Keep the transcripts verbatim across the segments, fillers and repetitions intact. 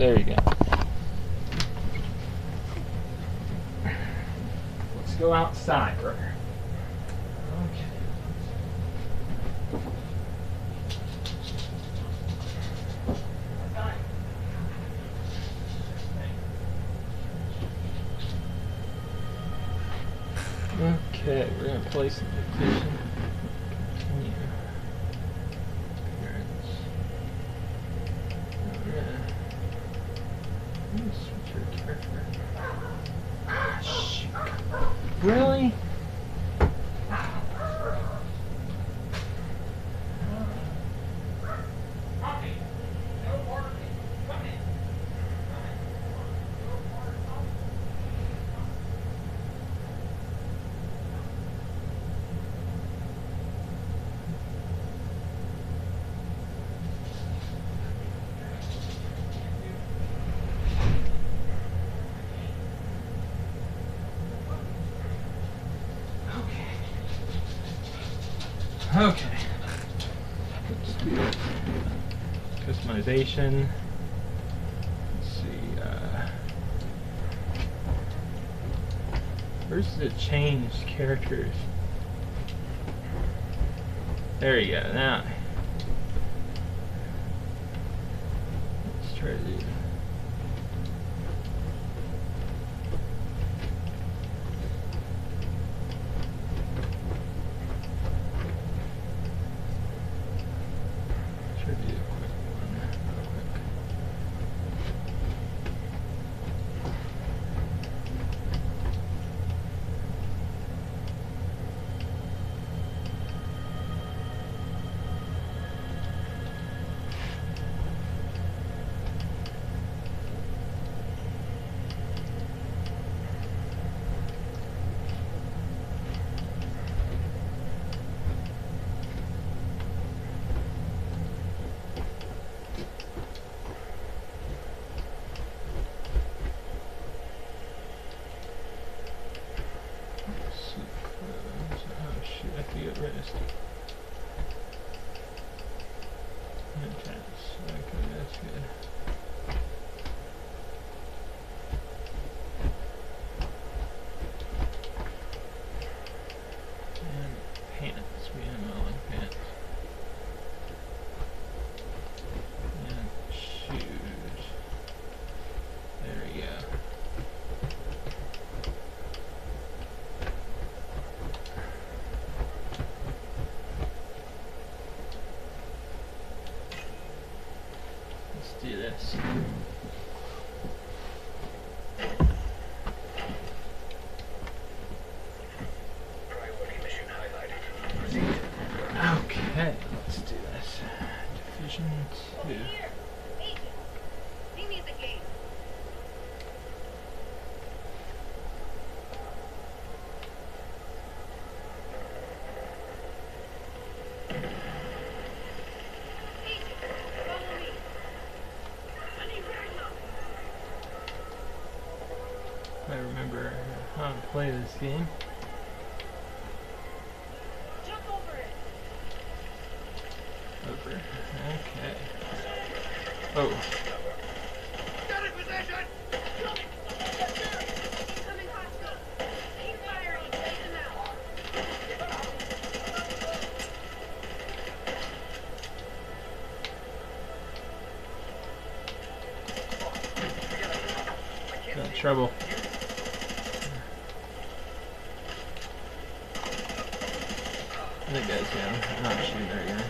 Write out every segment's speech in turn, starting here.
There you go. Let's go outside, brother. Okay. Okay, we're gonna place the petition. Continue. Appearance. We're gonna, I'm gonna switch our character. Ah, shoot. Really? Okay. Let's do it. Customization. Let's see. Uh, where's the change characters? There you go. Now, let's try to do. Do this. Okay, let's do this. Division two. I remember how to play this game. Jump over it. Over. Okay. Oh. Got in position. Incoming hostile. Keep firing. Take them out. Got trouble. That guy's down. Oh shoot, there you go.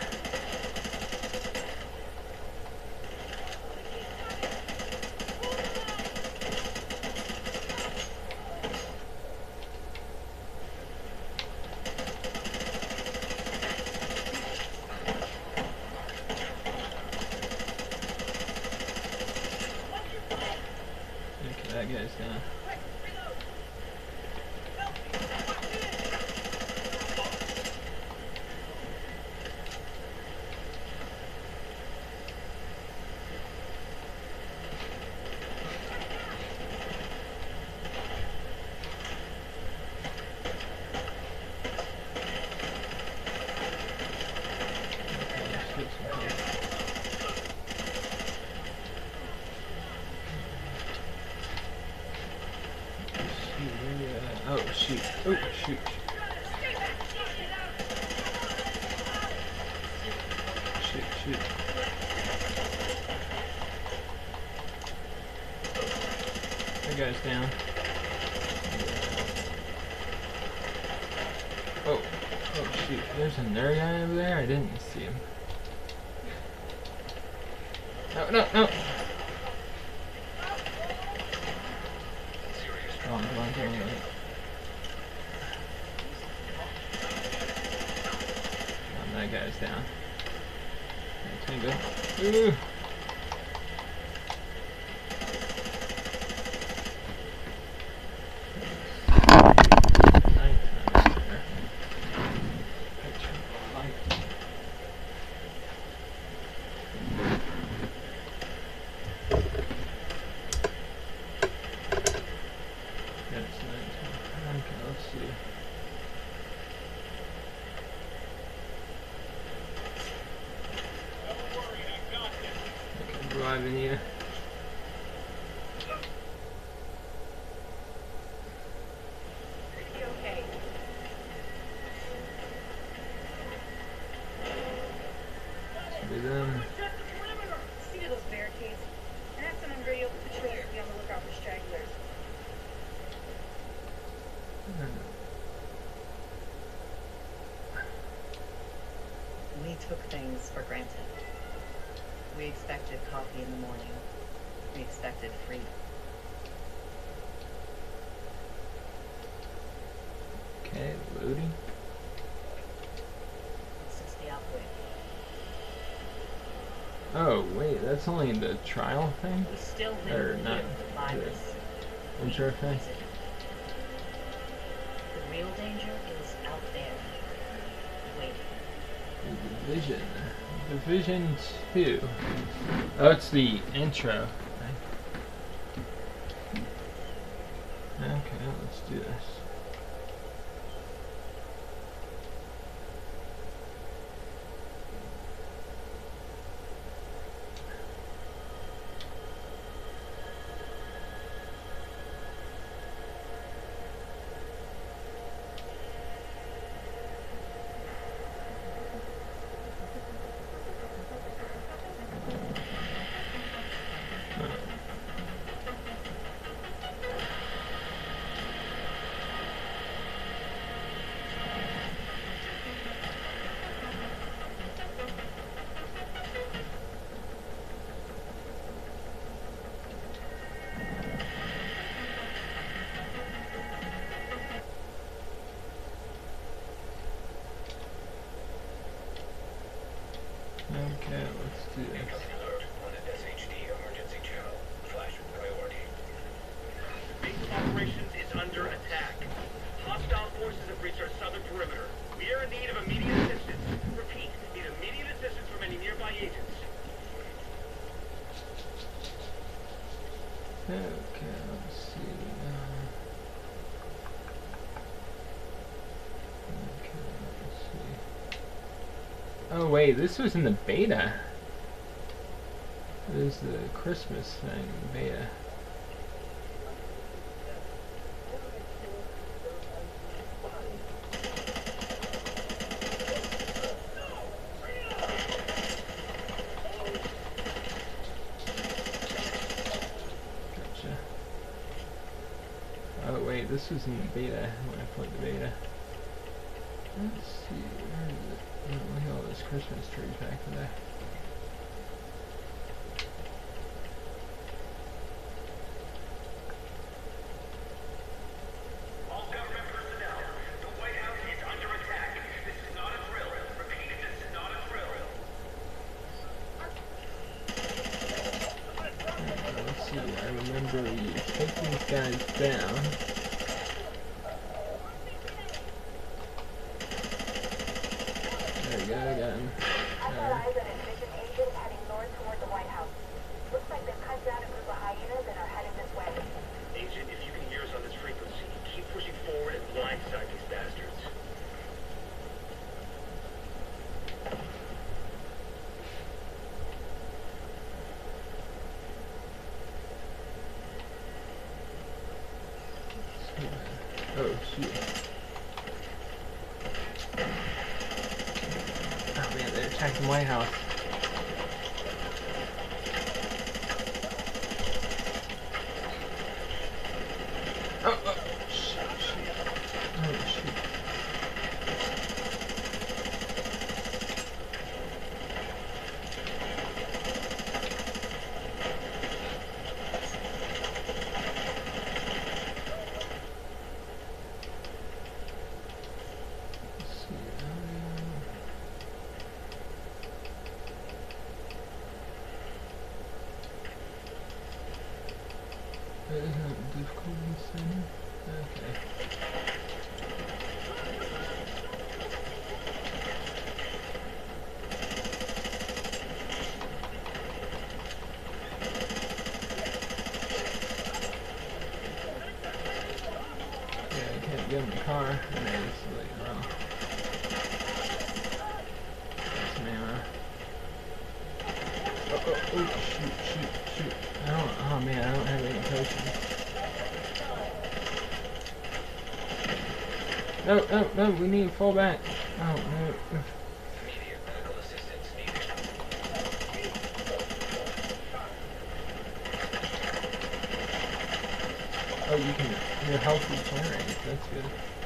Okay, that guy's down. Oh shoot. Oh shoot. Shoot, shoot. That guy's down. Oh. Oh shoot. There's another guy over there? I didn't see him. No, no, no! Come on, come on, come on, come on. Oh, that guy's down. That's me, good. Ooh! Driving here. You okay? Should be them. See to those barricades. And have someone radio patrols to be on the lookout for stragglers. We took things for granted. We expected coffee in the morning. We expected freedom. Okay, loading. This is the outbreak. Oh, wait, that's only the trial thing? We still Or live not with the virus. the intro thing? The real danger is out there, waiting. Division. Division two. Oh, it's the intro. Okay, let's do this. Okay, let's do this. S H D emergency channel. Flash priority. Base of operations is under attack. Hostile forces have reached our southern perimeter. We are in need of immediate assistance. Repeat, need immediate assistance from any nearby agents. Okay, let's see. Uh, okay, let's see. Oh wait, this was in the beta. This is the Christmas thing, beta. Gotcha. Oh wait, this was in the beta when I played the beta. Let's see, where is it? Oh, look at all those Christmas trees back there. All government personnel, the White House is under attack. This is not a drill. Repeat, this is not a drill. Uh, let's see, I remember you take these guys down. There we go, I got him. I've got eyes on a division agent heading north toward the White House. Looks like they've cut down a group of hyenas and are heading this way. Agent, if you can hear us on this frequency, keep pushing forward and blindside these bastards. shit. Oh man, they're attacking the White House. Oh, oh, shit, shit. Oh, shit. Let's see, uh, is that difficulty setting? Okay. Yeah, I can't get in the car. And then it's like, well. That's an ammo. Oh, oh, oh, shoot, shoot, shoot. I don't, oh man, I don't have any potions. No, no, no, we need to fall back. Oh, no. Immediate medical assistance needed. Oh, you can, your health regenerates, that's good.